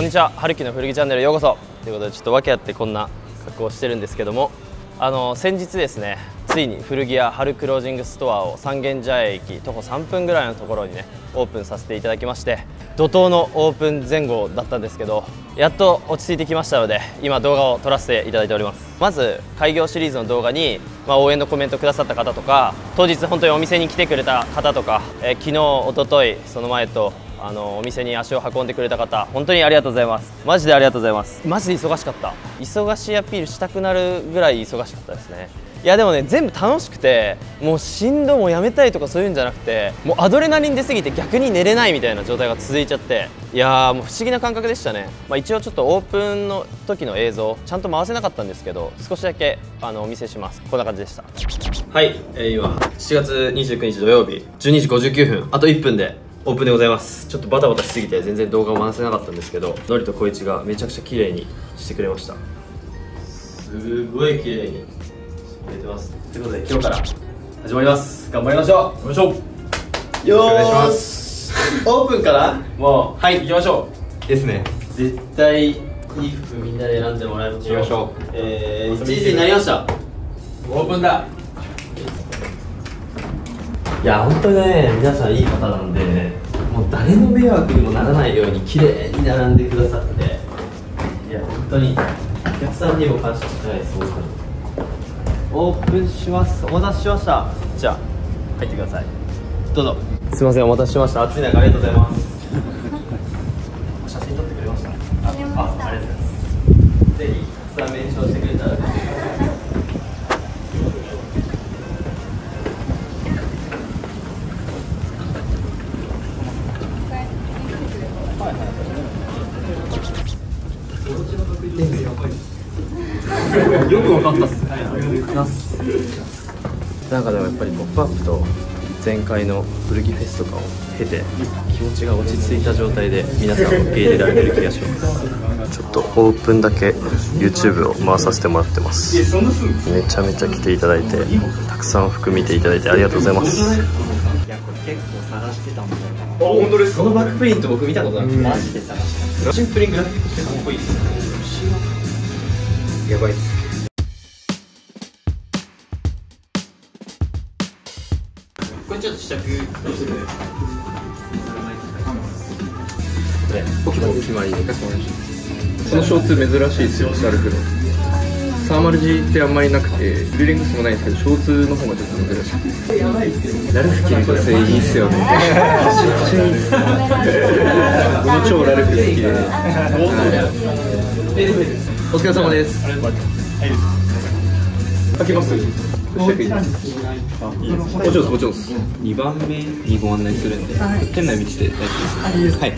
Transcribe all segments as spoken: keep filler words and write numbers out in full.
にちは、はるきの古着チャンネルへようこそということで、ちょっと訳あってこんな格好をしてるんですけども、あの先日ですね、ついに古着屋春クロージングストアを三軒茶屋駅徒歩さんぷんぐらいのところにねオープンさせていただきまして、怒涛のオープン前後だったんですけど、やっと落ち着いてきましたので、今動画を撮らせていただいております。まず開業シリーズの動画に、まあ、応援のコメントくださった方とか、当日本当にお店に来てくれた方とか、えー、昨日一昨日その前とあのお店に足を運んでくれた方、本当にありがとうございます。マジでありがとうございます。マジで忙しかった。忙しいアピールしたくなるぐらい忙しかったですね。いやでもね、全部楽しくて、もうしんどもうやめたいとかそういうんじゃなくて、もうアドレナリン出すぎて逆に寝れないみたいな状態が続いちゃって、いやーもう不思議な感覚でしたね。まあ、一応ちょっとオープンの時の映像ちゃんと回せなかったんですけど、少しだけあのお見せします。こんな感じでした。はい、えー、今しちがつにじゅうくにち土曜日じゅうにじごじゅうきゅうふん、あといっぷんでオープンでございます。ちょっとバタバタしすぎて全然動画を回せなかったんですけど、のりとこいちがめちゃくちゃ綺麗にしてくれました。すごい綺麗にしてくれてます。ということで今日から始まります。頑張りましょう。よいしょ。よーし、お願いします。オープンからもうはい行きましょうですね。絶対いい服みんなで選んでもらいましょう。行きましょう。えー、いちじになりました。オープンだ。いや本当にね、皆さんいい方なんで、もう誰の迷惑にもならないように綺麗に並んでくださって、いや本当にお客さんにも感謝しかないです。本当にオープンします。お待たせしました。じゃあ入ってください。どうぞ。すいません、お待たせしました。暑い中ありがとうございます。写真撮ってくれました。あ、あ、ありがとうございます。ぜひたくさんメンションしてくれたら嬉しいです。よく分かったっすね。なんかでもやっぱり「ポップアップと前回の古着フェスとかを経て、気持ちが落ち着いた状態で皆さんを受け入れられてる気がします。ちょっとオープンだけ YouTube を回させてもらってます。めちゃめちゃ来ていただいて、たくさん服見ていただいてありがとうございます。いやこれ結構探してたんだよな。あ、本当ですか？そのバックプリント僕見たことなくて、マジで探してた。シンプルにグラフィックしてかっこいいですね。やばいっす。これちょっと試着どうする？これお決まりで。かしこまりました。このショーツ珍しいですよ、ラルフの。サーマル地ってあんまりなくて、フリーレングスもないんですけど、ショーツの方がちょっと珍しくて。ラルフ着る女性いいっすよね。めっちゃいいっすね。僕も超ラルフ好きで。お疲れ様です。開けます。もちろんです、もちろんです。にばんめにご案内するんで、店内見てて大丈夫です。はい。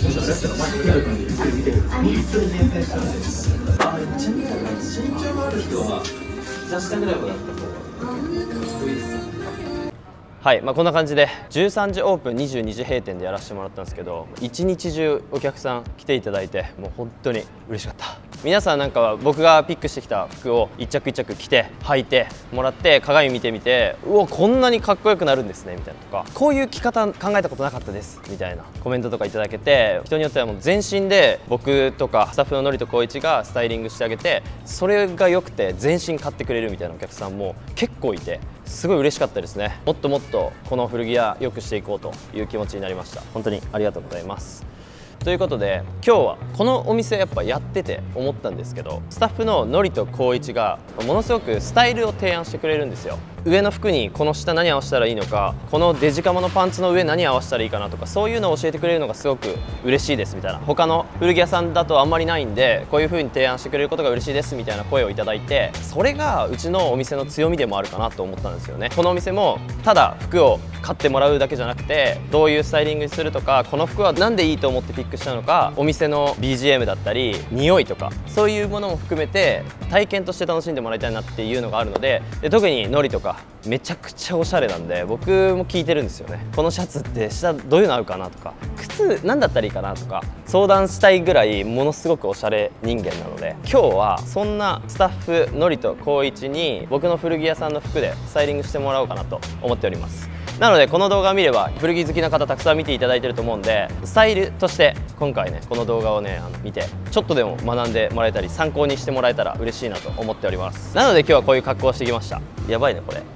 身長のある人は膝下ぐらいまであった方がかっこいいです。はい、まあ、こんな感じでじゅうさんじオープンにじゅうにじ閉店でやらせてもらったんですけど、一日中お客さん来ていただいて、もう本当に嬉しかった。皆さんなんかは僕がピックしてきた服を一着一着着て履いてもらって、鏡見てみて、うおこんなにかっこよくなるんですねみたいなとか、こういう着方考えたことなかったですみたいなコメントとかいただけて、人によってはもう全身で僕とかスタッフののりとこいちがスタイリングしてあげて、それが良くて全身買ってくれるみたいなお客さんも結構いて、すごい嬉しかったですね。もっともっとこの古着屋良くしていこうという気持ちになりました。本当にありがとうございます。ということで今日はこのお店やっぱやってて思ったんですけど、スタッフののりとこういちがものすごくスタイルを提案してくれるんですよ。上の服にこの下何合わせたらいいのか、このデジカマのパンツの上何合わせたらいいかなとか、そういうのを教えてくれるのがすごく嬉しいですみたいな。他の古着屋さんだとあんまりないんで、こういう風に提案してくれることが嬉しいですみたいな声をいただいて、それがうちのお店の強みでもあるかなと思ったんですよね。このお店もただ服を買ってもらうだけじゃなくて、どういうスタイリングにするとか、この服は何でいいと思ってピックしたのか、お店の ビージーエム だったり匂いとか、そういうものも含めて体験として楽しんでもらいたいなっていうのがあるので、で特にのりとかめちゃくちゃおしゃれなんで、僕も聞いてるんですよね。このシャツって下どういうの合うかなとか、靴何だったらいいかなとか相談したいぐらいものすごくおしゃれ人間なので、今日はそんなスタッフのりとこういちに僕の古着屋さんの服でスタイリングしてもらおうかなと思っております。 なのでこの動画を見れば古着好きな方たくさん見ていただいてると思うんで、スタイルとして今回ねこの動画をねあの見てちょっとでも学んでもらえたり参考にしてもらえたら嬉しいなと思っております。なので今日はこういう格好をしてきました。やばいねこれ。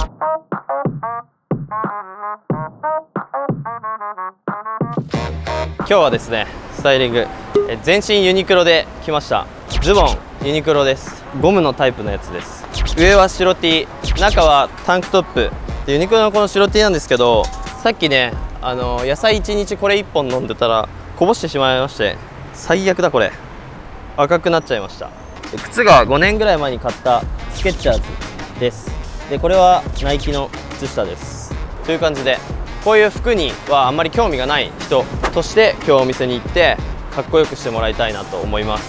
今日はですねスタイリングえ全身ユニクロで来ました。ズボンユニクロです。ゴムのタイプのやつです。上は白 T、 中はタンクトップでユニクロのこの白 T なんですけど、さっきねあの野菜いちにちこれいっぽん飲んでたらこぼしてしまいまして、最悪だこれ。赤くなっちゃいました。で靴がごねんぐらい前に買ったスケッチャーズです。でこれはナイキの靴下です。という感じでこういう服にはあんまり興味がない人として今日お店に行ってかっこよくしてもらいたいなと思います。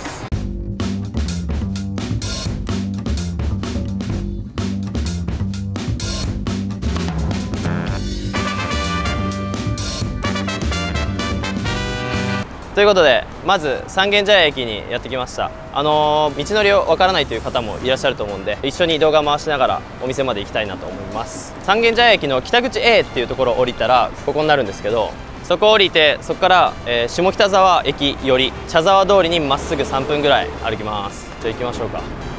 ということでまず三軒茶屋駅にやってきました。あのー、道のりをわからないという方もいらっしゃると思うんで、一緒に動画回しながらお店まで行きたいなと思います。三軒茶屋駅の北口 A っていうところを降りたらここになるんですけど、そこを降りてそこから、えー、下北沢駅より茶沢通りにまっすぐさんぷんぐらい歩きます。じゃあ行きましょうか。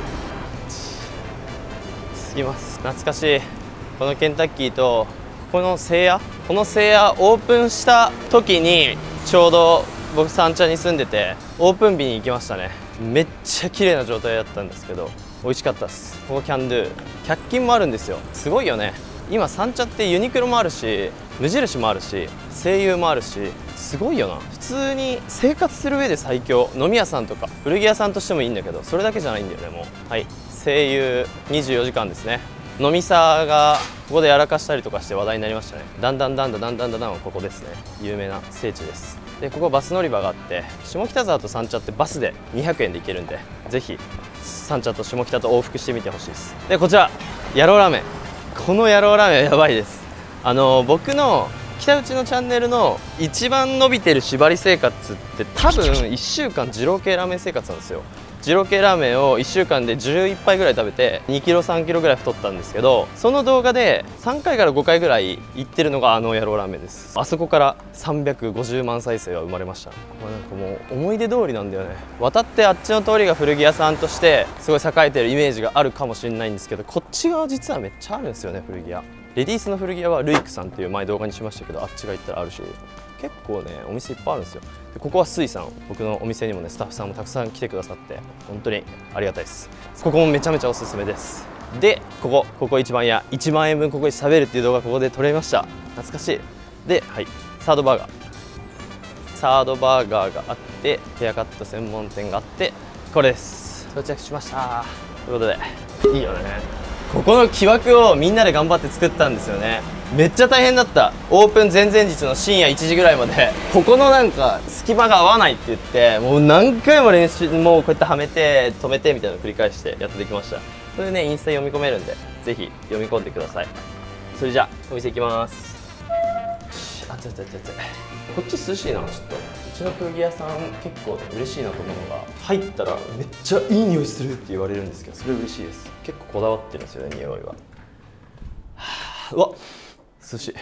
着きます。懐かしいこのケンタッキーとこのせいや、このせいやオープンした時にちょうど僕三茶に住んでてオープン日に行きましたね。めっちゃ綺麗な状態だったんですけど美味しかったです。ここキャンドゥひゃく均もあるんですよ。すごいよね。今三茶ってユニクロもあるし無印もあるし西友もあるし、すごいよな。普通に生活する上で最強。飲み屋さんとか古着屋さんとしてもいいんだけどそれだけじゃないんだよね。もうはい西友にじゅうよじかんですね。飲みさがここでやらかしたりとかして話題になりましたね。だんだんだんだんだんだんだんだんはここですね。有名な聖地です。でここバス乗り場があって下北沢と三茶ってバスでにひゃくえんで行けるんで、ぜひ三茶と下北と往復してみてほしいです。でこちら野郎ラーメン、この野郎ラーメンはやばいです。あの僕の北内のチャンネルの一番伸びてる縛り生活って多分いっしゅうかん二郎系ラーメン生活なんですよ。二郎系ラーメンをいっしゅうかんでじゅういっぱいぐらい食べてにキロさんキロぐらい太ったんですけど、その動画でさんかいからごかいぐらい行ってるのがあの野郎ラーメンです。あそこからさんびゃくごじゅうまん再生は生まれました。これなんかもう思い出通りなんだよね。渡ってあっちの通りが古着屋さんとしてすごい栄えてるイメージがあるかもしれないんですけど、こっち側実はめっちゃあるんですよね。古着屋レディースの古着屋はルイクさんっていう前動画にしましたけど、あっちが行ったらあるし結構ねお店いっぱいあるんですよ。でここはスイさん、僕のお店にもねスタッフさんもたくさん来てくださって本当にありがたいです。ここもめちゃめちゃおすすめです。でここここ一番屋いちまんえんぶんここで食べるっていう動画ここで撮れました。懐かしい。ではいサードバーガーサードバーガーがあってヘアカット専門店があってこれです。到着しましたということでいいよね。ここの木枠をみんなで頑張って作ったんですよね。めっちゃ大変だった。オープン前々日の深夜いちじぐらいまでここのなんか隙間が合わないって言ってもう何回も練習もうこうやってはめて止めてみたいなのを繰り返してやってできました。それでねインスタ読み込めるんでぜひ読み込んでください。それじゃあお店行きます。熱い熱い熱い熱い。こっち涼しいな。ちょっとうちの古着屋さん結構嬉しいなと思うのが入ったらめっちゃいい匂いするって言われるんですけど、それ嬉しいです。結構こだわってるんですよね匂いは。はあ、うわっ涼しい。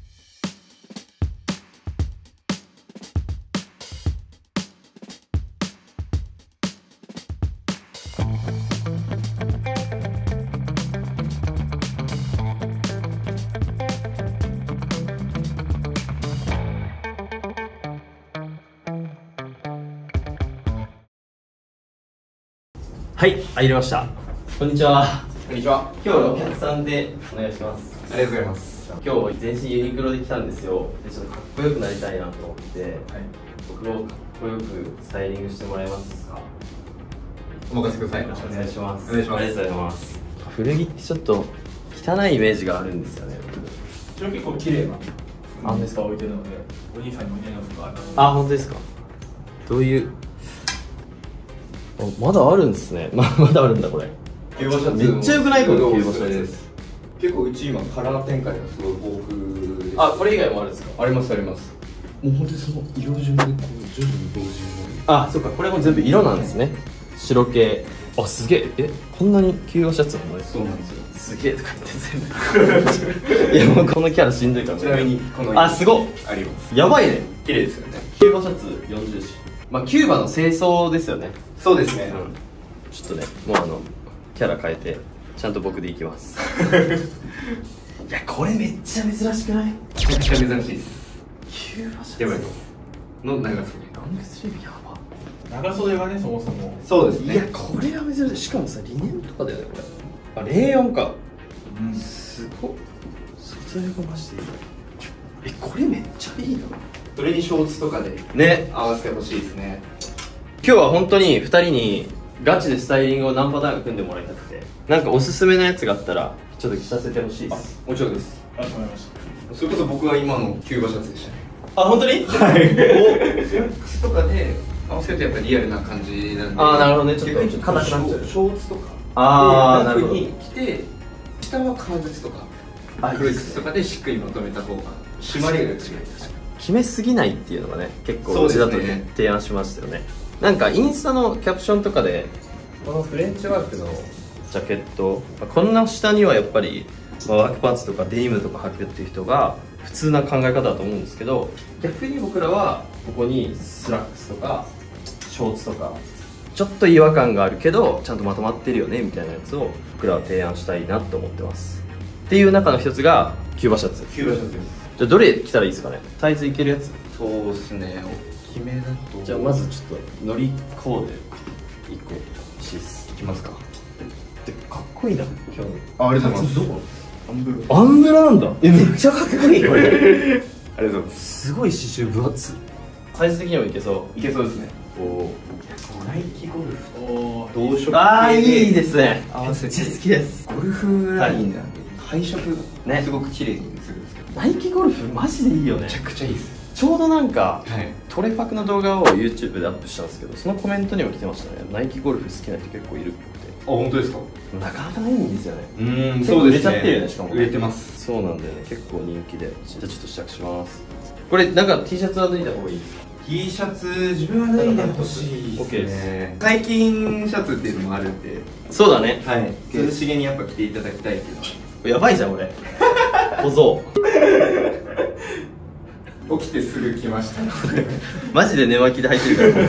はい入りました。こんにちは。 こんにちは。 今日はお客さんでお願いします。 ありがとうございます。 今日全身ユニクロで来たんですよ。でちょっとかっこよくなりたいなと思って、はい、僕をかっこよくスタイリングしてもらえますか？ お任せください。 よろしくお願いします。 お願いします。 ありがとうございます。古着ってちょっと汚いイメージがあるんですよね。 ち結構綺麗なあんですか？ 置いてるので、お兄さんに置いてるのとかあるので。 あ、本当ですか？どういうまだあるんですね。ままだあるんだこれ。 キューバシャツめっちゃ良くないこれ。キューバシャツ。 結構うち今カラー展開がすごい豊富です。 あ、これ以外もあるんですか？ ありますあります。もう本当にその色順でこう徐々に同時に。 あ、そっかこれも全部色なんですね。白系。 あ、すげえ。え、こんなにキューバシャツなの？ そうなんですよ。 すげえとか言って全部いやもうこのキャラしんどいからちなみにこのあ、すごっ、 あります。 やばいね。 綺麗ですよね。 キューバシャツよんじゅうし、まあキューバの清掃ですよね。 そうですね。 うん、ちょっとね、もうあのキャラ変えてちゃんと僕でいきますいや、これめっちゃ珍しくない？ めちゃくちゃ珍しいです。 キューバシャツやばいの長袖。 ロングスリーブやば。 長袖がね、そもそも。 そうですね。 いや、これが珍しい。しかもさ、リネンとかだよね、これ。あ、レーヨンか。 うん、 すごっ。素材がマジでいい。え、これめっちゃいいな。 それにショーツとかでね、 合わせてほしいですね。 今日は本当にふたりにガチでスタイリングを何パターンか組んでもらいたくて、なんかおすすめのやつがあったらちょっと着させてほしいです。 もちろんです。 あ、わかりました。 それこそ僕は今のキューバシャツでしたね。 あ、本当に？ はいお靴とかで合わせるとやっぱリアルな感じなんで。 あー、なるほどね。ちょっと逆にちょっと硬くなっちゃう。 ショーツとかあー、なるほど。 に着て、下は革靴とかあ、 黒い靴とかでしっかりまとめた方が締まりが違います。 決めすぎないっていうのがね、結構そううですねちだとね提案しましたよね。なんかインスタのキャプションとかでこのフレンチワークのジャケット、まあこんな下にはやっぱり、まあ、ワークパンツとかデニムとか履くっていう人が普通な考え方だと思うんですけど、逆に僕らはここにスラックスとかショーツとかちょっと違和感があるけどちゃんとまとまってるよねみたいなやつを僕らは提案したいなと思ってます。っていう中の一つがキューバシャツ。 キューバシャツです。 じゃあどれ着たらいいですかね？サイズいけるやつ。 そうですね。大きめだと。 じゃあまずちょっと乗りコーデいっこ欲しいっす。 いきますか。 でかっこいいな今日。 あ、ありがとうございます。 どこ？ アンブル。 アンブラなんだ。え、めっちゃかっこいいこれ。 ありがとうございます。 すごい刺繍分厚い。サイズ的にもいけそいけそうですね。 う。おナイキゴルフおー、 同色ああ、いいでですね。 合わせてめっちゃ好きです。 ゴルフラインなんで配色がねすごく綺麗に映るんですけど、 ナイキゴルフマジでいいよねめちゃ。くちゃいいです。 ちょうどなんかはい。 トレパクの動画を YouTube でアップしたんですけど、そのコメントにも来てましたね。ナイキゴルフ好きな人結構いるっぽくて。 あ、本当ですか。 なかなかないんですよね。 うーん、 結構売れちゃってるよね、しかも売れてます。 そうなんだよね、結構人気で。じゃあちょっと試着します。これなんか T シャツは脱いだ方がいい？ T シャツ自分は脱いでほしい OK です。 最近シャツっていうのもあるんで、 そうだね。 はい、涼しげにやっぱ着ていただきたいっていうのは。 やばいじゃん俺。小僧。 起きてすぐ来ました。 マジで寝巻きで履いてるから。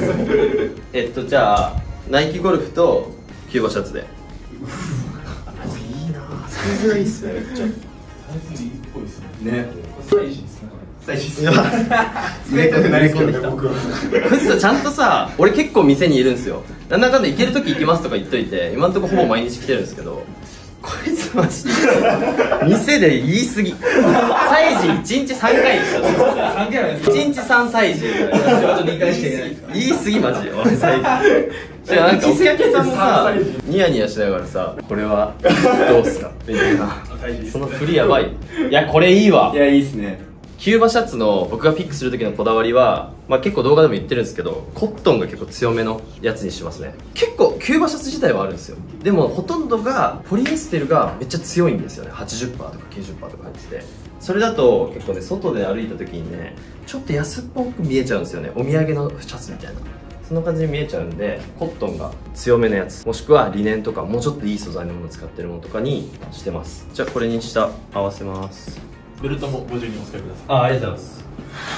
えっとじゃあナイキゴルフとキューバシャツで。いいなぁ。サイズがいいっすね。めっちゃ。 サイズいいっぽいですね。 ね。 サイジですね。 最初いや冷たくなりそうでた僕は。 こいつさちゃんとさ、俺結構店にいるんですよ。なんだかんだ行ける時行きますとか言っといて、今んとこほぼ毎日来てるんですけど、こいつマジで店で言い過ぎ。サイジいちにちさんかいでした。 関係ないです。 いちにちさんサイジ。 ちょっと理解していないですか。 言い過ぎマジで俺サイジ。じゃあなんかお客さんもさニヤニヤしながらさ、これはどうすかみたいな。その振りやばい。いやこれいいわい。や、いいっすね。 キューバシャツの僕がピックする時のこだわりは、まあ、結構動画でも言ってるんですけど、コットンが結構強めのやつにしますね。結構キューバシャツ自体はあるんですよ。でもほとんどがポリエステルがめっちゃ強いんですよね。 はちじゅっパーセント とか きゅうじゅっパーセント とか入ってて、それだと結構ね外で歩いた時にねちょっと安っぽく見えちゃうんですよね。お土産のシャツみたいな、そんな感じに見えちゃうんで、コットンが強めのやつ、もしくはリネンとかもうちょっといい素材のものを使ってるものとかにしてます。じゃあこれに下合わせます。 ベルトもご自由にお使いください。 あ、ありがとうございます。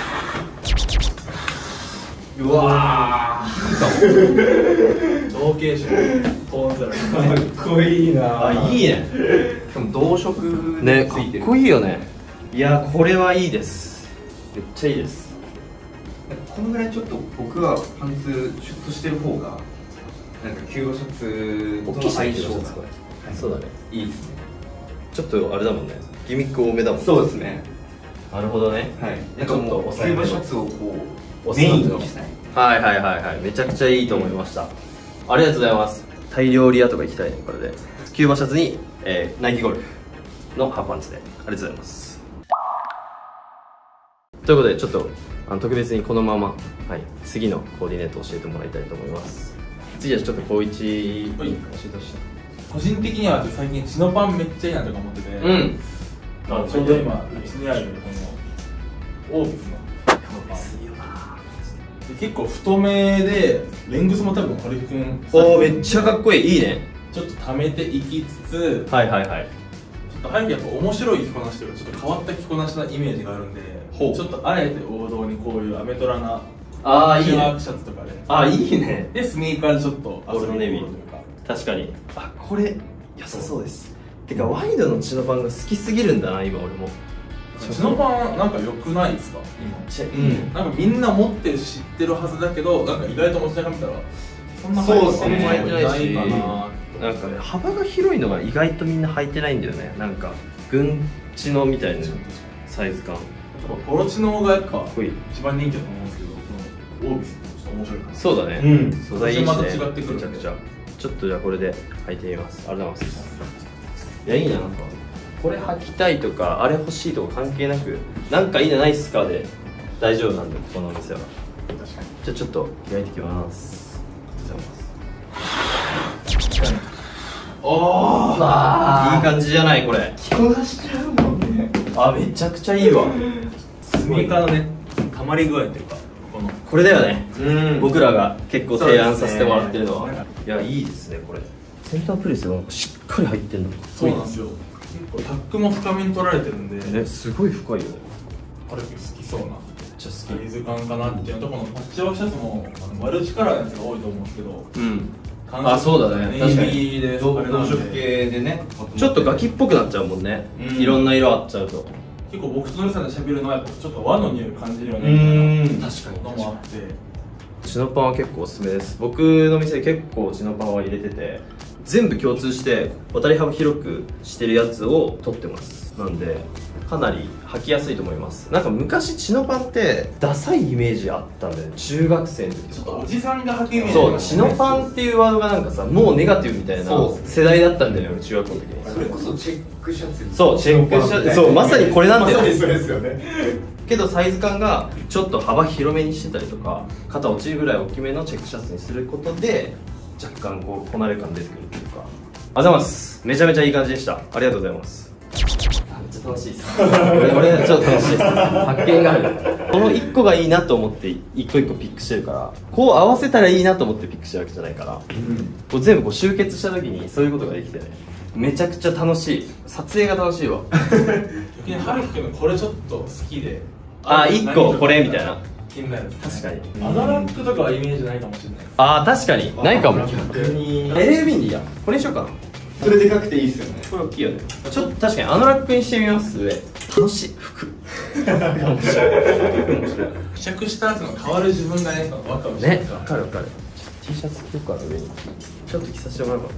うわ造形師トーンゼロ。 ー、かっこいいな。 あ、いいね。 しかも同色ね、かでついてる。 っこいいよね。いや、これはいいです。めっちゃいいです。 このぐらいちょっと僕はパンツシュッとしてる方がなんかキューバシャツとの相性がこれ。そうだね。 いいですね。 ちょっとあれだもんね。ギミック多めだもん。 そうですね。 なるほどね。 はい。 ちょっとなんかもうキ抑えめのューバシャツをこう押す感じのメインにしたい。 はいはいはいはい。めちゃくちゃいいと思いました。ありがとうございます。タイ料理屋とか行きたいね、これで。キューバシャツに、えー、ナイキゴルフのハーフパンツで。ありがとうございます。ということで、ちょっとあの特別にこのまま、はい、次のコーディネートを教えてもらいたいと思います。次はちょっと光一に教えてほしい。 個人的には最近チノパンめっちゃいいなとか思ってて、 うん。 まあちょうど今うちにあるこのオービスのチノパンで結構太めでレングスも多分堀くんおおめっちゃかっこいい。いいね。 ちょっと溜めていきつつ、 はいはいはい。 ちょっと背景やっぱ面白い着こなしというかちょっと変わった着こなしなイメージがあるんで、 ほうちょっとあえて王道にこういうアメトラなああいいね。 シワークシャツとかで、 ああいいね。 でスニーカーでちょっとゴールドネビー遊び心というか。 確かに。あこれ良さそうです。てかワイドのチノパンが好きすぎるんだな今俺も。 チノパンなんか良くないですか今。 うんなんかみんな持ってる知ってるはずだけど、なんか意外と持ち中見たらそんなそう履いてそんな履いてないしかな。 なんかね幅が広いのが意外とみんな履いてないんだよね。なんか軍チノみたいなサイズ感。 ポロチノがやっぱかっこいい。 一番人気だと思うんですけど、このオービスもちょっと面白いかな。 そうだね。 うん素材いいしね。 また違ってくるめちゃくちゃ。ちょっとじゃあこれで履いてみます。ありがとうございます。いやいいな、なんかこれ履きたいとかあれ欲しいとか関係なくなんかいいのないっすかで大丈夫なんでこのお店は。 確かに。 じゃあちょっと焼いてきますありがとうございます。 おーあーいい感じじゃないこれ。 着こなしちゃうもんね。 あめちゃくちゃいいわ。 スニーカーのね、溜まり具合っていうか、このこれだよね。 うん僕らが結構提案させてもらってるのは、 そうですねいやいいですねこれ。センタープレスがなんかしっかり入ってんの。 そうなんですよ。結構タックも深めに取られてるんで、 ねすごい深いよね。 ハルキ好きそうなめっちゃ好サイズ感かなっていうのと、このパッチワークシャツもあのマルチカラーのやつが多いと思うんですけど、 き。うんあそうだねネ確かにイビーで同あれなんで色系でね。 ちょっとガキっぽくなっちゃうもんね、 うんいろんな色あっちゃうと。 結構僕とノリさんで喋るのはやっぱちょっと和の匂い感じるようねみたいーんな確かにのもあって、 チノパンは結構おすすめです。僕の店結構チノパンは入れてて全部共通して渡り幅広くしてるやつを取ってます。なんでかなり履きやすいと思います。なんか昔チノパンってダサいイメージあったんだよね中学生の時ちょとか。 っとおじさんが履くイメージそうチノパンっていうワードがなんかさもうネガティブみたいなそう世代だったんだよね俺中学校の時に。 それこそチェックシャツ。 そうチェックシャツそうまさにこれなんだよまさにそれですよね。 けどサイズ感がちょっと幅広めにしてたりとか肩落ちるぐらい大きめのチェックシャツにすることで若干こうこなれ感出てくるっていうか。ありがとうございます。めちゃめちゃいい感じでした。ありがとうございます。めっちゃ楽しいです俺俺ちょっと楽しいです。発見がある。このいっこがいいなと思っていっこいっこピックしてるからこう合わせたらいいなと思ってピックしてるわけじゃないから、こう全部こう集結した時にそういうことができてねめちゃくちゃ楽しい。撮影が楽しいわ逆にハルキ君のこれちょっと好きで、 あいっここれみたいな。 気になるですね。 確かにアナラックとかはイメージないかもしれないです。 あー確かにないかも。 逆にエルエービー にいいやこれにしようかな。 それでかくていいっすよね。 これ大きいよね。ちょっと確かにあのラックにしてみます。上楽しい服面白い面白い試着したやつの変わる自分がねワクワクしてねる分かる分かる。ちょっと T シャツ着ようかな上にちょっと着させてもらおうか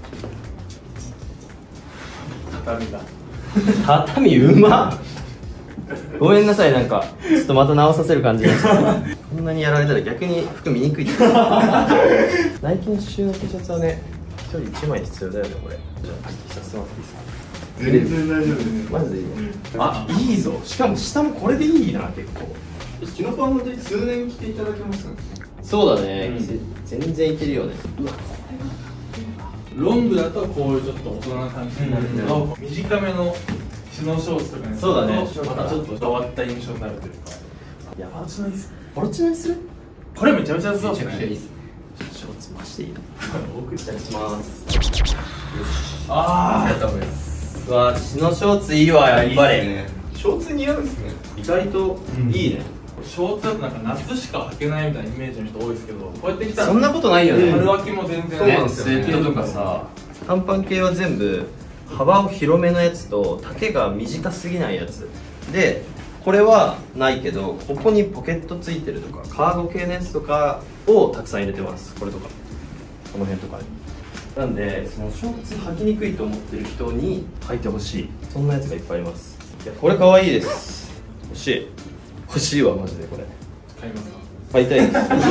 畳がな。畳うまっごめんなさいなんかちょっとまた直させる感じになっちゃったこんなにやられたら逆に服見にくいナイキの刺繍の T シャツはねひとりいちまい必要だよねこれ。じゃあ着させてもらっていいですか。 全然大丈夫です。 マジでいいね、うん、あいいぞ。しかも下もこれでいいな結構。 チノパン本当に数年着ていただけますか。 そうだね、 うん全然いけるよね。うわロングだとこういうちょっと大人な感じになるけど、 うん短めのシノショーツとかにするとそうだねまたちょっと変わった印象になるというか。 いやパーチナイスポロチノにする。 これめちゃめちゃそうめちですね。 ゃくちゃいいっす。ショーツマジでいいな。 奥いただきます。 ありがとうございます。 うわシノショーツいいわやっぱり。 ショーツ似合うんですね。 意外といいね、 ショーツだとなんか夏しか履けないみたいなイメージの人多いですけど、こうやって着たらそんなことないよね。 春秋も全然そうなんですよねスウェットとかさ短パン系は全部幅を広めのやつと丈が短すぎないやつで、これはないけどここにポケットついてるとかカーゴ系のやつとかをたくさん入れてます。これとかこの辺とかに。なんでそのショーツ履きにくいと思ってる人に履いてほしい、そんなやつがいっぱいあります。いやこれ可愛いです。欲しい欲しいわマジで。これ買いますか。 買いたい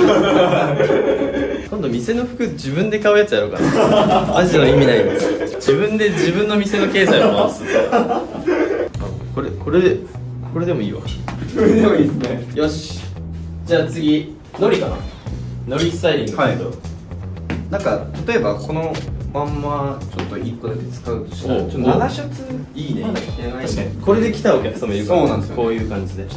です今度店の服自分で買うやつやろうかなマジの意味ないやつ。自分で自分の店の経済を回すあこれこれこれでもいいわ。 これでもいいですね。 よしじゃあ次のりかな。のりスタイリング。 はいなんか例えばこのまんまちょっといっこだけ使うとしたらおちょっと長シャツいいね。 まだ着てないんで確かにこれで来たお客様いるから、 そうなんですよねこういう感じでちょっとまた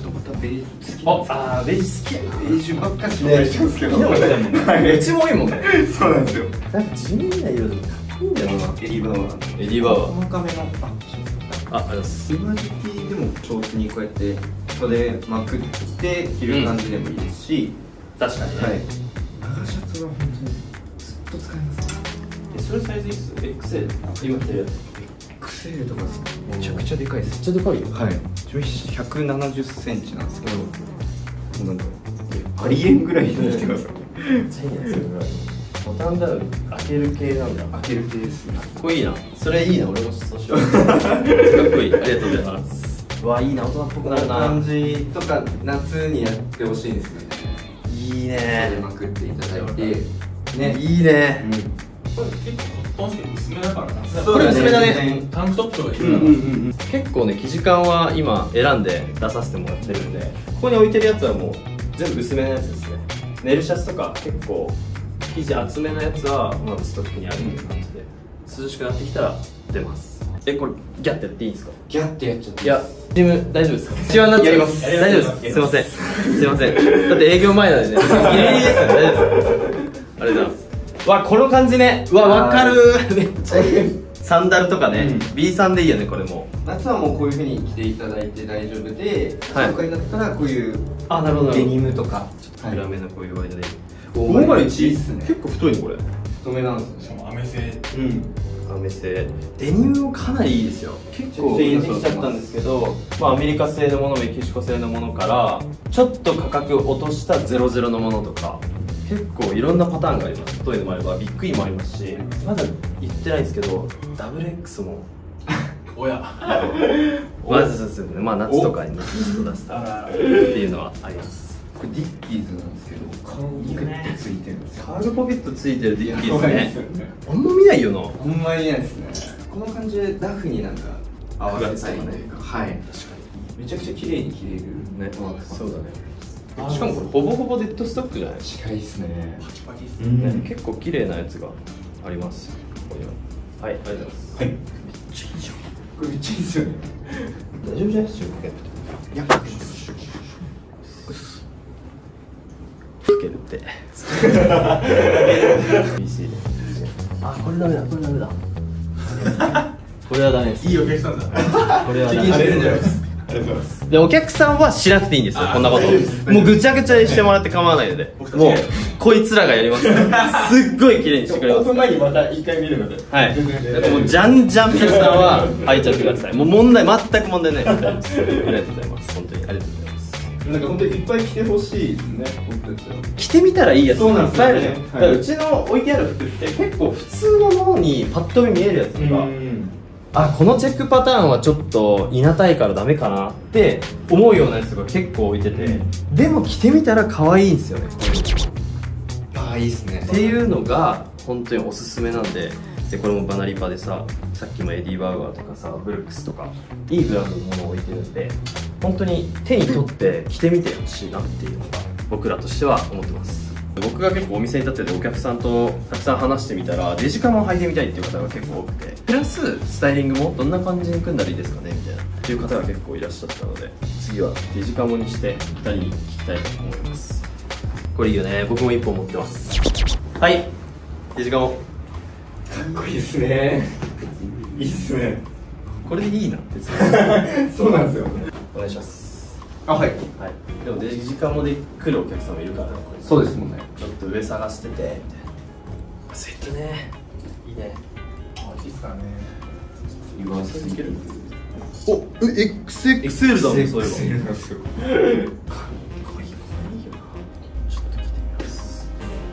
ベージュ好きなんですよ。 ああベージュ好きやな。 ベージュばっかし紹介してますけど、 ねうちも多いもんね。 そうなんですよ。 なんか地味な色でもかっこいいんだよな。 エディバーはエディバーは細かめの、あ、 あ、ありがとうございます。 スバジティでもショーツにこうやって袖まくって着る感じでもいいですし、 確かにね。 はい、長シャツは本当にずっと使えます。 えそれサイズいくつ？ エックスエル？ 今着てるやつ。 エックスエルとかめちゃくちゃでかいです。 めっちゃでかいよ。 はい、自分ひゃくななじゅっセンチなんですけど、もうなんかありえんぐらいに着てます。 めっちゃいいねそれぐらい。ボタンダウン開ける系なんだ。 開ける系ですね。 かっこいいな。それいいな。俺もそうしよう。かっこいい。ありがとうございます。うわいいな、大人っぽくなるな。 感じとか夏にやってほしいんですよね。 いい袖ね。 まくっていただいてね。 いいね。 これ結構コットンス薄めだからな。 これ薄めだね。 タンクトップとか着るうんから。 うんうん、結構ね生地感は今選んで出させてもらってるんで、ここに置いてるやつはもう全部薄めのやつですね。ネルシャツとか結構生地厚めのやつはまだストックにあるっていう感じで、涼しくなってきたら出ます。えこれギャッてやっていいんですか？ ギャッてやっちゃっていやチーム大丈夫ですか？シワになっちゃいます。 やり大ます丈夫です。すいませんすいません。だって営業前なんでねギリギリですよね。大丈夫です。ありがとうございます。わこの感じね。うわわかるー。めっちゃいい。サンダルとかね、 うん、 ビー さんでいいよねこれも。 夏はもうこういう風に着ていただいて大丈夫で、 はい今回だったらこういうあなるほど。 デニムとかちょっと暗めのこういうワイドで。 オオーバーいちいいっすね。 結構太いねこれ。 太めなんですよね。 しかもアメ製。 うん。 アメ製デニムもかなりいいですよ。結構めっちゃいいの出てきちゃったんですけど、まあアメリカ製のものメキシコ製のものからちょっと価格を落としたゼロゼロのものとか結構いろんなパターンがあります。太いのもあればビッグイもありますし、まだ言ってないんですけど ダブルエックス もおや。 まずそうですね。まあ夏とかにねヒット出すあらっていうのはあります。 これディッキーズなんですけど、顔にグッてついてるんですよ。 カールポケットついてるディッキーズやばいですね。 よね。 あんま見ないよな。 ほんまにないですね。この感じでラフになんか合わせたいというか、はい。 確かめちゃくちゃ綺麗に着れるにね。そうだね。 あしかもこれほぼほぼデッドストックじゃない？ 近いですね。 パキパキっすうね。 んね、結構綺麗なやつがあります。ここには。はい、ありがとうございます。 はい。 めっちゃいいじゃん。 これめっちゃいいですよね。 大丈夫じゃないですか？ いや、 かけるって。厳しい。あ、これダメだ、これダメだ。これはダメです。 いいお客さんだ。 これはダメ責任してるんじゃないで。 ですす。ありがとうございます。 でお客さんはしなくていいんですよ、こんなこと。 大丈夫ですもうぐちゃぐちゃにしてもらって構わないので、もうこいつらがやりますからすっごい綺麗にしてくれます。 前にまた一回見るので。 はい。だからもうじゃんじゃん皆さんは入っちゃってください。もう問題全く問題ないです。大丈夫です。ありがとうございます。本当にありがとうございます。 なんか本当にいっぱい着てほしいですね、僕たちは。 着てみたらいいやつそうなんですよねいっぱいあるじゃん。だからうちの置いてある服って結構普通のものにパッと見見えるやつとか、あこのチェックパターンはちょっといなたいからダメかなって思うようなやつが結構置いてて、でも着てみたら可愛いんですよね。 ああ、いいですね。 っていうのが本当におすすめなんで、でこれもバナリパでさ、さっきもエディ・バウアーとかさ、ブルックスとかいいブランドのものを置いてるんで、本当に手に取って着てみてほしいなっていうのが僕らとしては思ってます。僕が結構お店に立っててお客さんとたくさん話してみたら、デジカメを履いてみたいっていう方が結構多くて、プラススタイリングもどんな感じに組んだらいいですかねみたいなっていう方が結構いらっしゃったので、次はデジカモにしてふたりに聞きたいと思います。これいいよね。僕もいっぽん持ってます。はい、デジカモかっこいいですね。いいっすね。 これでいいなってそうなんですよ。 お願いします。 あ、はい。 はい、でもデジカモで来るお客さんもいるからね。これそうですもんね。 ちょっと上探しててみたいな。スウェットね、いいね。 マジっすかね。 リバースいける。 お、え、エックスエックスエックスエル だもん、そういえば。 エックスエルなんですよ。 かっこいい、これいいよな。ちょっと着てみます。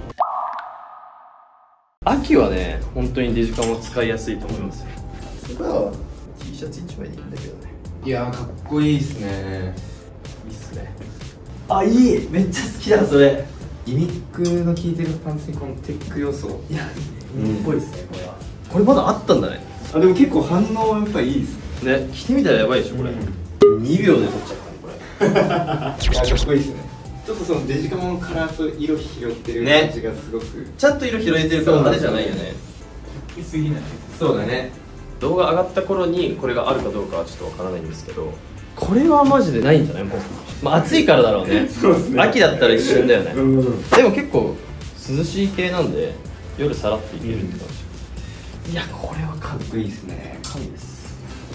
秋はね、本当にデジカモ使いやすいと思いますよ。そこは T シャツいちまいでいいんだけどね。 いやー、かっこいいですね。 いいっすね。あ、いい、めっちゃ好きだそれ。 ギミックの効いてるパンツにこのテック要素。 いや、いいね。かっこいいっすね、これは。これまだあったんだね。 あ、でも結構反応はやっぱいいですね。 ね、着てみたらやばいでしょ、これ。にびょうで撮っちゃったね、これ。 いや、かっこいいですね。ちょっとそのデジカモのカラーと色拾ってるね感じがすごく、 ちゃんと色拾えてるからあれじゃないよね。 いすぎない。 そうだね。 動画上がった頃にこれがあるかどうかはちょっとわからないんですけど、 これはマジでないんじゃないもう、まあ、暑いからだろうね。 そうですね。 秋だったら一瞬だよね、 うん。 でも結構涼しい系なんで夜さらっていけるって感じ、いやこれはかっかっこいいですね。 神です。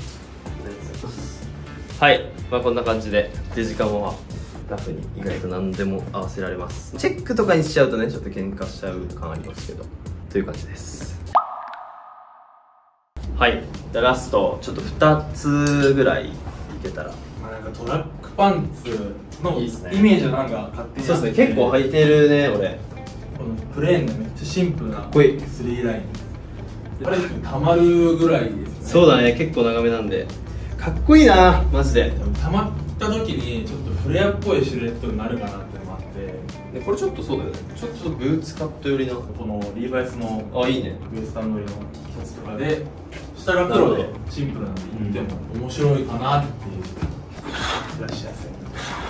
はい、まあ、こんな感じでデジカモはラフに意外と何でも合わせられます。チェックとかにしちゃうとねちょっと喧嘩しちゃう感ありますけどという感じです。はい、じゃあラストちょっとふたつぐらいいけたら。 まあなんかトラックパンツのイいいっすねメージはなんか勝手にそうですね、結構履いてるね俺。 このプレーンのめっちゃシンプルなこいいスリーライン、あれたまるぐらいですね。 そうだね、結構長めなんでかっこいいなマジで。 たまった時にちょっとフレアっぽいシルエットになるかなっていうのもあって、 でこれちょっとそうだよね、ちょっとブーツカット寄りな。 このリーバイスのあ、いいね。 ウエスタン乗りのシャツとかで下が黒でシンプルなんで言っても面白いかなっていういらっしゃいませ。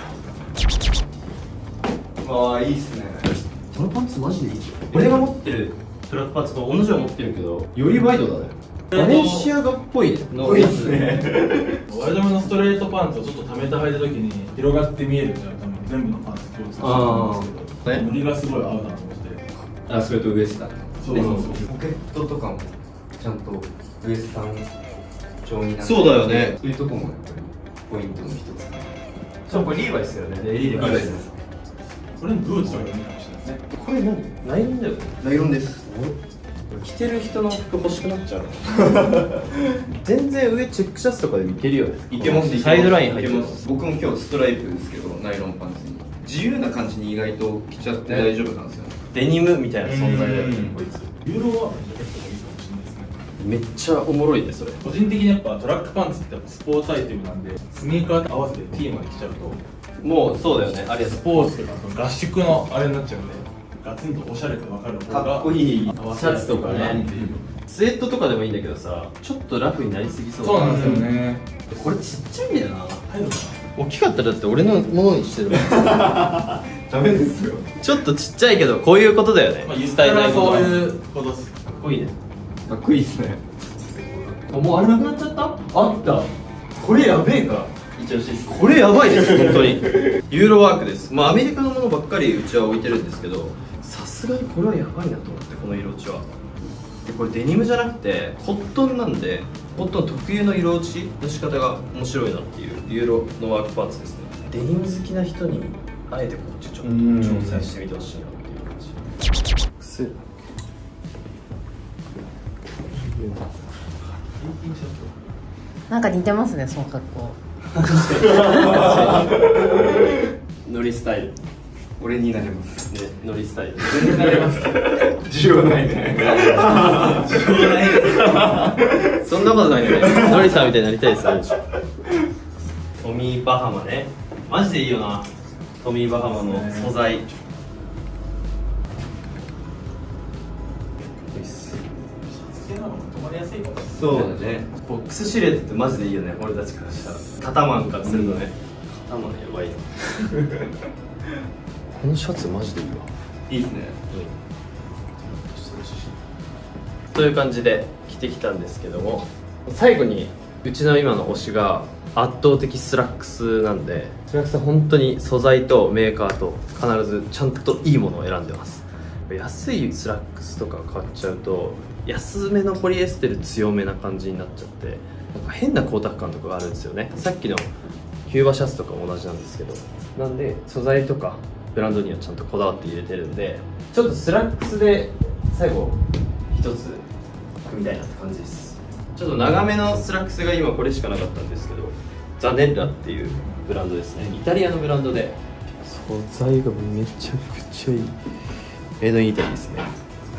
ああ、いいっすね。 このパンツマジでいいじゃん。俺が持ってるトラックパンツと同じの持ってるけどよりワイドだね。バレンシアガっぽいね。 かっこいいっすね。 ワイドめのストレートパンツをちょっと溜めて履いた時に広がって見えるじゃん。多分全部のパンツ共通してるんですけど、 ね、 塗りがすごい合うなと思って。 あ、それとウエスタン。 そうそうそう。 ポケットとかもちゃんとウエスタン調になって、 そうだよね。 そういうとこもやっぱりポイントの一つ。 そう、これリーバイスだよね。リーバイスです。 これブーツとかでもいいかもしれないですね。 これ何？ナイロンだよね。 ナイロンです。 着てる人の服欲しくなっちゃう。全然上チェックシャツとかでもいけるよね。 いけます。 サイドライン入ってまます。 す。僕も今日ストライプですけど、ナイロンパンツに自由な感じに意外と着ちゃって大丈夫なんですよ。 デニムみたいな存在だよね、こいつ。 ユーロワークのジャケットもいいかもしれないですね。 めっちゃおもろいね、それ。 個人的にやっぱトラックパンツってやっぱスポーツアイテムなんで、スニーカーと合わせて T まで着ちゃうともうそうだよね、ありがとスポーツとかその合宿のあれになっちゃうんで、ガツンとおしゃれって分かる方がかっこいいシャツとかね。スウェットとかでもいいんだけどさ、ちょっとラフになりすぎそう。 そうなんですよね。 これちっちゃいんだよな。 入るのか大きかったらだって俺のものにしてるもん。 ダメですよ。 ちょっとちっちゃいけどこういうことだよね。 な。まあ言ったらそういうことです。 かっこいいね。 かっこいいですね。 あ、もうあれなくなっちゃった？あった。これやべえか。一押しです。これやばいです本当に。ユーロワークです。まあアメリカのものばっかりうちは置いてるんですけど、さすがにこれはやばいなと思ってこの色落ちは。でこれデニムじゃなくてコットンなんで、コットン特有の色落ちの仕方が面白いなっていうユーロのワークパンツですね。デニム好きな人にあえてこっちちょっと挑戦してみてほしいなっていう感じ。くせえ。 なんか似てますね、その格好。 ノリスタイル。 俺になれますね、ノリスタイル。 俺になれます需要ないね。需要ないね。 そんなことないね。ノリさんみたいになりたいですよ。トミー・バハマね。マジでいいよな。トミー・バハマの素材。 そうだね。 ボックスシルエットってマジでいいよね。俺たちからしたら。肩マンからするとね。肩マンやばいよ。このシャツマジでいいわ。 いいですね。 という感じで着てきたんですけども、最後にうちの今の推しが圧倒的スラックスなんで、スラックスは本当に素材とメーカーと必ずちゃんといいものを選んでます。安いスラックスとか買っちゃうと安めのポリエステル強めな感じになっちゃって、なんか変な光沢感とかがあるんですよね。さっきのキューバシャツとかも同じなんですけど、なんで素材とかブランドにはちゃんとこだわって入れてるんで、ちょっとスラックスで最後一つ組みたいなって感じです。ちょっと長めのスラックスが今これしかなかったんですけど、ザネッラっていうブランドですね。イタリアのブランドで素材がめちゃくちゃいい。メイドインイタリーですね。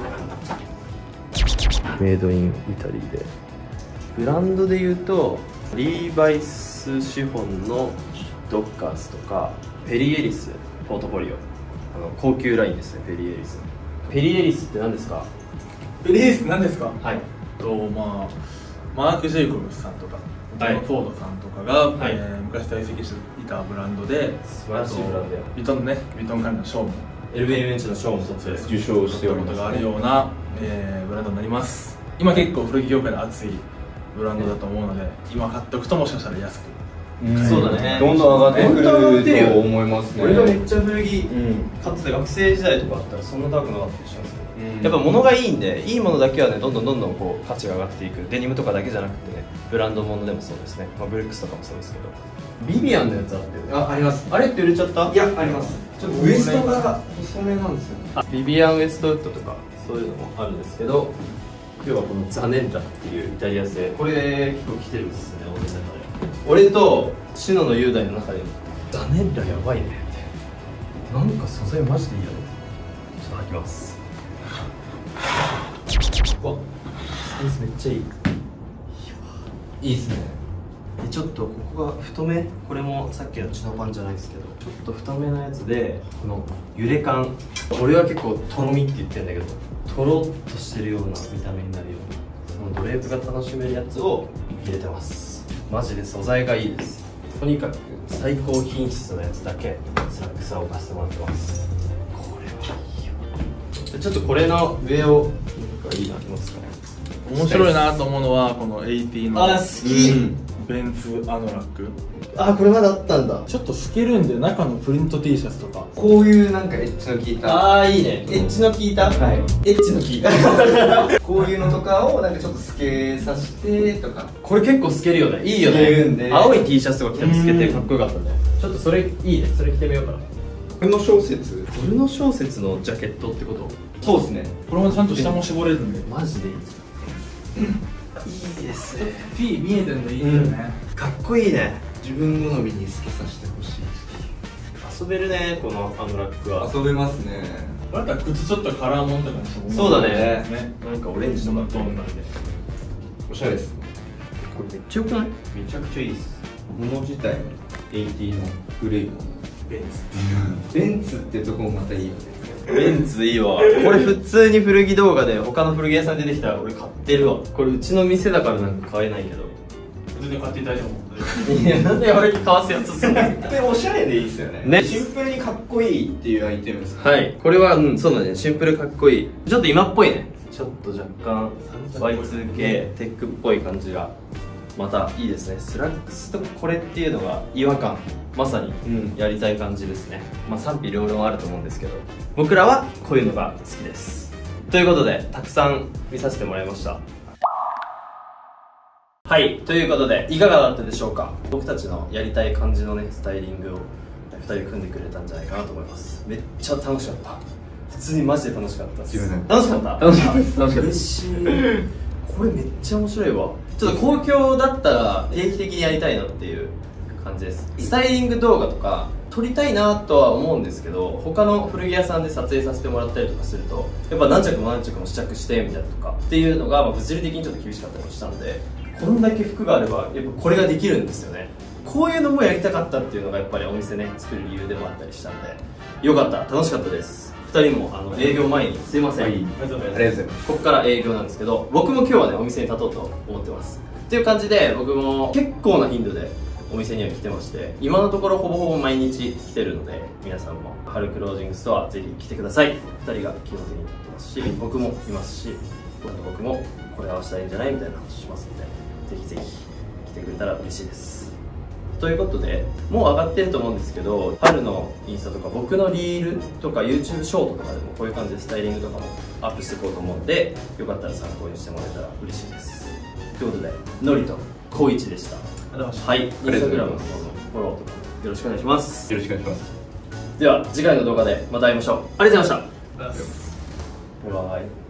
メイドインイタリーで、ブランドで言うとリーバイスシフォンのドッカーズとか、ペリエリスポートフォリオ、あの高級ラインですね。ペリエリスペリエリスって何ですか？ ペリエリスって何ですか？ はい、 とまあマーク・ジェイコブスさんとか、 はい、 フォードさんとかが、 はい、 えー、昔在籍していたブランドで、 素晴らしいブランドや。 ビトンのね、ビトン関連の賞もエルビーエムエイチ の賞も受賞しております、ね、 ことがあるような、えー、ブランドになります。今結構古着業界で熱いブランドだと思うので、今買っておくともしかしたら安くそうだね。 どんどん上がってく本当は上がってるよると思いますね。 俺がめっちゃ古着うんかつて学生時代とかあったらそんな高くなかったりしますよ、 うんやっぱ物がいいんで、いいものだけはねどんどんどんどんこう価値が上がっていく。デニムとかだけじゃなくてね、ブランド物でもそうですね、まあ、ブルックスとかもそうですけど、ビビアンのやつあってる。 あ、あります。 あれって売れちゃった？ いや、あります。ちょっとウエストが細めなんですよね。 あビビアンウエストウッドとかそういうのもあるんですけど、今日はこのザネッラっていうイタリア製、これ結構来てるんですね、俺の中で。俺と篠野雄大の中でザネッラやばいねみたいな、なんか素材マジでいいやろ。ちょっと履きます。わっ、サイズめっちゃいい。いいですね。でちょっとここが太め、これもさっきのチノパンじゃないですけど、ちょっと太めのやつで、この揺れ感、俺は結構とろみって言ってるんだけど、とろっとしてるような見た目になるような、そのドレープが楽しめるやつを入れてます。マジで素材がいいです。とにかく最高品質のやつだけスラックスは置かせてもらってます。これはいいよ。でちょっとこれの上をなんかいいのありますかね。 面白いなと思うのはこのエイティのあ、好き、 うんベンツアノラック。 あ、これまだあったんだ。 ちょっと透けるんで中のプリント T シャツとか。 こういうなんかエッジの効いた。 あーいいね。エッジの効いた、 はいエッジの効いたこういうのとかをなんかちょっと透けさせてとか。 これ結構透けるよね。いいよね。 透けるんで青い T シャツとか着ても透けてかっこよかったね。ちょっとそれいいね。それ着てみようかな。 この小説。 俺の小説のジャケットってこと？ そうですね。 これもちゃんと下も絞れるんで。 マジでいい。いいですね。 P 見えてるのいいですよね。 かっこいいね。 自分好みに透けさせてほしい。 遊べるね、このアノラックは。 遊べますね。 また靴ちょっとカラーモンとかにしてもそうだねね。 なんかオレンジとかトーンなんで。 おしゃれですね。 これめっちゃよくない？ めちゃくちゃいいです。物自体もエイティのグレーのベンツ。 ベンツってとこもまたいいよね。 ベンツいいわ。これ普通に古着動画で他の古着屋さん出てきたら俺買ってるわ。これうちの店だからなんか買えないけど。 全然買っていただいても。 いや、なんで俺に買わすやつすんの？ でおしゃれでいいですよね。 ねシンプルにかっこいいっていうアイテムですね。 はい、これは、うん、そうだね、シンプルかっこいい。ちょっと今っぽいね。ちょっと若干 ワイツーケー テックっぽい感じがまたいいですね。スラックスとこれっていうのが違和感、まさにやりたい感じですね。まあ賛否両論あると思うんですけど、僕らはこういうのが好きです。ということでたくさん見させてもらいました。はい、ということでいかがだったでしょうか。僕たちのやりたい感じのねスタイリングをふたり組んでくれたんじゃないかなと思います。めっちゃ楽しかった。普通にマジで楽しかったです。 自分楽しかった楽しかったです。楽しかったで嬉す。 しい。これめっちゃ面白いわ。ちょっと公共だったら定期的にやりたいなっていう感じです。スタイリング動画とか撮りたいなとは思うんですけど、他の古着屋さんで撮影させてもらったりとかするとやっぱ何着も何着も試着してみたいなとかっていうのが、まあ、物理的にちょっと厳しかったりもしたので、こんだけ服があればやっぱこれができるんですよね。こういうのもやりたかったっていうのがやっぱりお店ね作る理由でもあったりしたんで、よかった、楽しかったです。ふたりもあの営業前にすいません、 はい、 ありがとうございます。 ありがとうございます。 ここから営業なんですけど、僕も今日はねお店に立とうと思ってますっていう感じで、僕も結構な頻度でお店には来てまして、今のところほぼほぼ毎日来てるので、皆さんも春クロージングストアぜひ来てください。ふたりが基本的に立ってますし、僕もいますし、僕もこれ合わせたらいいんじゃないみたいな話しますので、ぜひぜひ来てくれたら嬉しいです。ということで、もう上がってると思うんですけど、春のインスタとか僕のリールとか YouTube ショートとかでもこういう感じでスタイリングとかもアップしていこうと思うんで、よかったら参考にしてもらえたら嬉しいです。ということで、のりとこいちでした。はい、インスタグラムのフォローとかもよろしくお願いします。 よろしくお願いします。 では次回の動画でまた会いましょう。ありがとうございました。バイバイ。